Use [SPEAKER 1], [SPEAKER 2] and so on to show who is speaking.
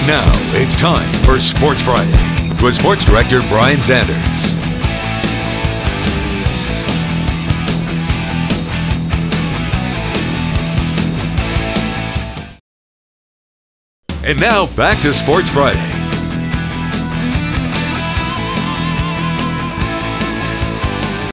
[SPEAKER 1] now it's time for Sports Friday with Sports Director Brian Sanders. And now back to Sports Friday